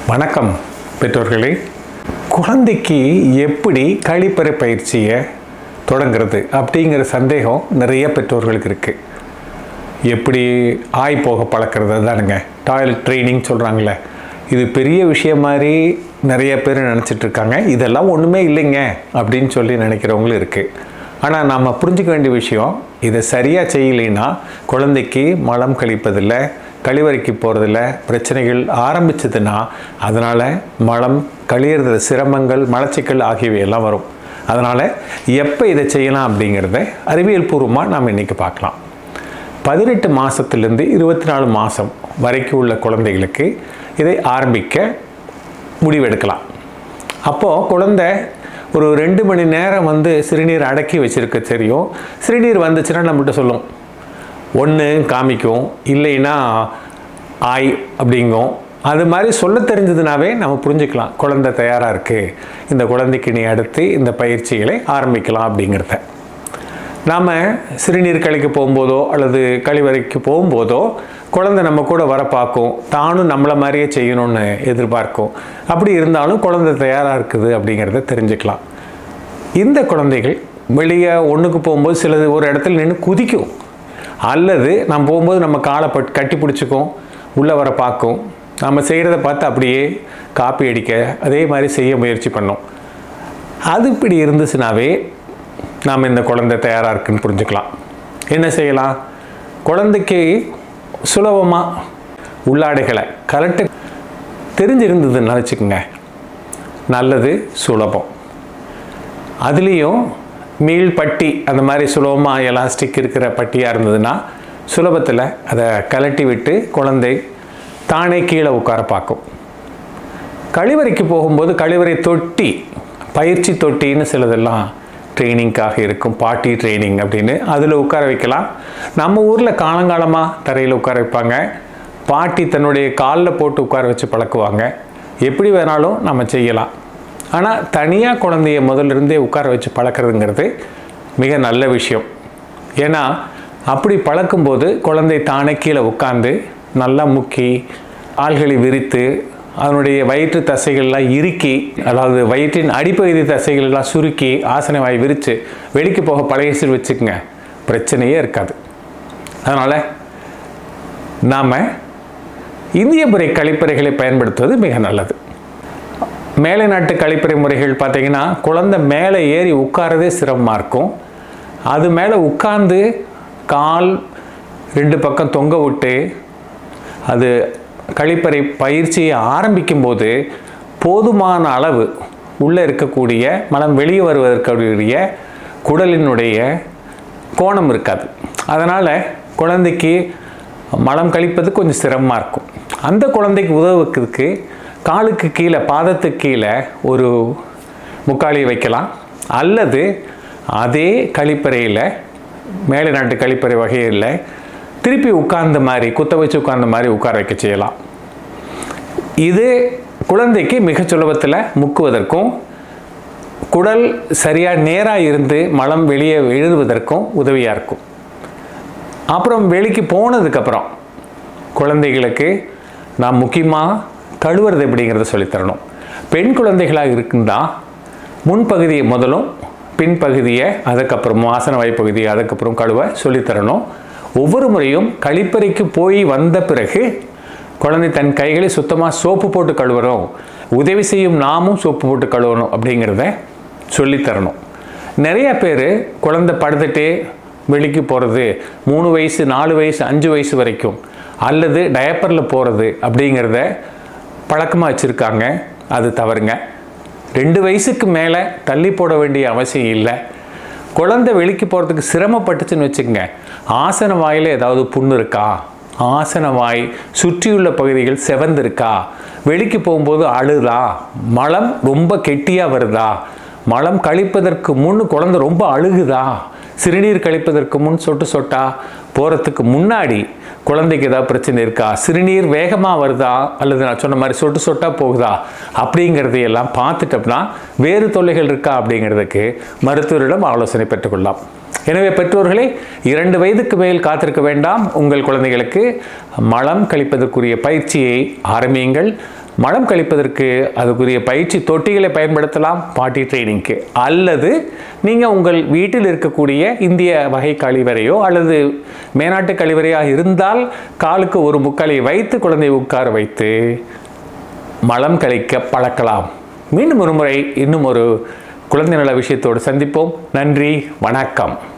வணக்கம் பெற்றோர்களே. குழந்தைக்கு எப்படி கழிப்பறை பயிற்சியை தொடங்குறது அப்படிங்கிற சந்தேகம் நிறைய பெற்றோர்களுக்கு இருக்குது. எப்படி ஆய் போக பழக்கிறது தானுங்க டாய்லெட் ட்ரைனிங் சொல்கிறாங்களே, இது பெரிய விஷயம் மாதிரி நிறைய பேர் நினச்சிட்ருக்காங்க. இதெல்லாம் ஒன்றுமே இல்லைங்க அப்படின்னு சொல்லி நினைக்கிறவங்களும் இருக்குது. ஆனால் நம்ம புரிஞ்சிக்க வேண்டிய விஷயம், இதை சரியாக செய்யலைன்னா குழந்தைக்கு மலம் கழிப்பதில்லை, கழிவறைக்கு போகிறதில்ல பிரச்சனைகள் ஆரம்பிச்சதுன்னா அதனால் மலம் கழியறதுல சிரமங்கள், மலச்சிக்கல் ஆகியவையெல்லாம் வரும். அதனால் எப்போ இதை செய்யலாம் அப்படிங்கிறத அறிவியல் பூர்வமாக நாம் இன்றைக்கி பார்க்கலாம். 18 மாதத்துலேருந்து 24 மாதம் வரைக்கும் உள்ள குழந்தைகளுக்கு இதை ஆரம்பிக்க முடிவெடுக்கலாம். அப்போது குழந்தை ஒரு 2 மணி நேரம் சிறுநீர் அடக்கி வச்சுருக்க தெரியும். சிறுநீர் வந்துச்சுன்னா நம்மகிட்ட சொல்லும், ஒன்று காமிக்கும், இல்லைன்னா ஆய் அப்படிங்கும். அது மாதிரி சொல்ல தெரிஞ்சதுனாவே நம்ம புரிஞ்சுக்கலாம் குழந்தை தயாராக இருக்குது, இந்த குழந்தைக்கு நீ அடுத்து இந்த பயிற்சிகளை ஆரம்பிக்கலாம் அப்படிங்கிறத. நாம் சிறுநீர் கழிக்க போகும்போதோ அல்லது கழிவறைக்கு போகும்போதோ குழந்தை நம்ம கூட வர பார்க்கும், தானும் நம்மளை மாதிரியே செய்யணும்னு எதிர்பார்க்கும். அப்படி இருந்தாலும் குழந்தை தயாராக இருக்குது அப்படிங்கிறத தெரிஞ்சுக்கலாம். இந்த குழந்தைகள் வெளியே ஒன்றுக்கு போகும்போது சிலது ஒரு இடத்துல நின்று குதிக்கும், அல்லது நம்ம போகும்போது நம்ம காலை கட்டி பிடிச்சிக்கும், உள்ளே வர பார்க்கும். நம்ம செய்கிறத பார்த்து அப்படியே காப்பி அடிக்க அதே மாதிரி செய்ய முயற்சி பண்ணோம். அது இப்படி இருந்துச்சுனாவே நாம் இந்த குழந்தை தயாராக இருக்குன்னு புரிஞ்சுக்கலாம். என்ன செய்யலாம்? குழந்தைக்கு சுலபமாக உள்ளாடைகளை கரெக்டு தெரிஞ்சிருந்ததுன்னு வச்சுக்கோங்க, நல்லது, சுலபம். அதுலேயும் மீள் பட்டி அந்த மாதிரி சுலபமாக எலாஸ்டிக் இருக்கிற பட்டியாக இருந்ததுன்னா சுலபத்தில் அதை கலட்டி விட்டு குழந்தை தானே கீழே உட்கார பார்க்கும். கழிவறைக்கு போகும்போது கழிவறை தொட்டி, பயிற்சி தொட்டின்னு சிலதெல்லாம் ட்ரைனிங்காக இருக்கும், பாட்டி ட்ரைனிங் அப்படின்னு, அதில் உட்கார வைக்கலாம். நம்ம ஊரில் காலங்காலமாக தரையில் உட்கார வைப்பாங்க, பாட்டி தன்னுடைய காலில் போட்டு உட்கார வச்சு பழக்குவாங்க. எப்படி வேணாலும் நம்ம செய்யலாம். ஆனால் தனியாக குழந்தைய முதலிருந்தே உட்கார வச்சு பழக்கிறதுங்கிறது மிக நல்ல விஷயம். ஏன்னா அப்படி பழக்கும்போது குழந்தை தானே கீழே உட்காந்து நல்லா முக்கி கால்களை விரித்து அதனுடைய வயிற்று தசைகள்லாம் இறுக்கி, அதாவது வயிற்றின் அடிப்பகுதி தசைகளெல்லாம் சுருக்கி ஆசன வாய் விரித்து வெளிக்கு போக பழகிச்சு வச்சுக்கோங்க, பிரச்சனையே இருக்காது. அதனால் நாம் இந்திய முறை கழிப்பறைகளை பயன்படுத்துவது மிக நல்லது. மேலை நாட்டு கழிப்பறை முறைகள் பார்த்திங்கன்னா குழந்தை மேலே ஏறி உட்காரதே சிரமமாக இருக்கும். அது மேலே உட்கார்ந்து கால் 2 பக்கம் தொங்க விட்டு அது கழிப்பறை பயிற்சியை ஆரம்பிக்கும்போது போதுமான அளவு உள்ளே இருக்கக்கூடிய மலம் வெளியே வருவதற்குரிய குடலினுடைய கோணம் இருக்காது. அதனால் குழந்தைக்கு மலம் கழிப்பது கொஞ்சம் சிரமமாக இருக்கும். அந்த குழந்தைக்கு உதவுறதுக்கு காலுக்கு கீழே, பாதத்துக்கு கீழே ஒரு முக்காலியை வைக்கலாம், அல்லது அதே கழிப்பறையில் மேலை நாட்டு கழிப்பறை வகையில் திருப்பி உட்கார்ந்த மாதிரி குத்த வச்சு உட்கார்ந்த மாதிரி உட்கார வைக்க செய்யலாம். இது குழந்தைக்கு மிக சுலபத்தில் முக்குவதற்கும் குடல் சரியாக நேராக இருந்து மலம் வெளியே எழுதுவதற்கும் உதவியாக இருக்கும். அப்புறம் வெளிக்கு போனதுக்கப்புறம் குழந்தைகளுக்கு நாம் முக்கியமாக கழுவுறது எப்படிங்கிறத சொல்லித்தரணும். பெண் குழந்தைகளாக இருக்குந்தால் முன்பகுதியை முதலும் பின்பகுதியை அதுக்கப்புறம் ஆசன வாய்ப்பகுதியை அதுக்கப்புறம் கழுவ சொல்லித்தரணும். ஒவ்வொரு முறையும் கழிப்பறைக்கு போய் வந்த பிறகு குழந்தை தன் கைகளை சுத்தமாக சோப்பு போட்டு கழுவுறோம், உதவி செய்யும் நாமும் சோப்பு போட்டு கழுவணும் அப்படிங்கிறத சொல்லித்தரணும். நிறைய பேர் குழந்தை படுத்துட்டே வெளிக்கு போகிறது 3 வயசு 4 வயசு 5 வயசு வரைக்கும், அல்லது டயப்பரில் போகிறது அப்படிங்கிறத பழக்கமாக வச்சுருக்காங்க. அது தவறுங்க. 2 வயசுக்கு மேலே தள்ளி போட வேண்டிய அவசியம் இல்லை. குழந்தை வெளிக்கு போகிறதுக்கு சிரமப்பட்டுச்சுன்னு வச்சுக்கோங்க, ஆசன வாயில் ஏதாவது புண்ணு இருக்கா, ஆசன வாய் சுற்றியுள்ள பகுதிகள் செவந்திருக்கா, வெளிக்கு போகும்போது அழுதா, மலம் ரொம்ப கெட்டியாக வருதா, மலம் கழிப்பதற்கு முன் குழந்தை ரொம்ப அழுகுதா, சிறுநீர் கழிப்பதற்கு முன் சொட்டு சொட்டா போகிறதுக்கு முன்னாடி குழந்தைக்கு ஏதாவது பிரச்சனை இருக்கா, சிறுநீர் வேகமாக வருதா, அல்லது நான் சொன்ன மாதிரி சொட்டு சொட்டாக போகுதா அப்படிங்கிறதையெல்லாம் பார்த்துட்டோம்னா வேறு தொல்லைகள் இருக்கா அப்படிங்கிறதுக்கு மருத்துவரிடம் ஆலோசனை பெற்றுக்கொள்ளலாம். எனவே பெற்றோர்களே, 2 வயதுக்கு மேல் காத்திருக்க வேண்டாம். உங்கள் குழந்தைகளுக்கு மலம் கழிப்பதற்குரிய பயிற்சியை ஆரம்பியுங்கள். மலம் கழிப்பதற்கு அதுக்குரிய பயிற்சி தொட்டிகளை பயன்படுத்தலாம் பாட்டி ட்ரைனிங்க்கு. அல்லது நீங்கள் உங்கள் வீட்டில் இருக்கக்கூடிய இந்திய வகை கழிவறையோ அல்லது மேனாட்டு கழிவறையாக இருந்தால் காலுக்கு ஒரு முக்காலை வைத்து குழந்தையை உட்கார வைத்து மலம் கழிக்க பழக்கலாம். மீண்டும் ஒரு முறை இன்னும் ஒரு குழந்தை நல விஷயத்தோடு சந்திப்போம். நன்றி, வணக்கம்.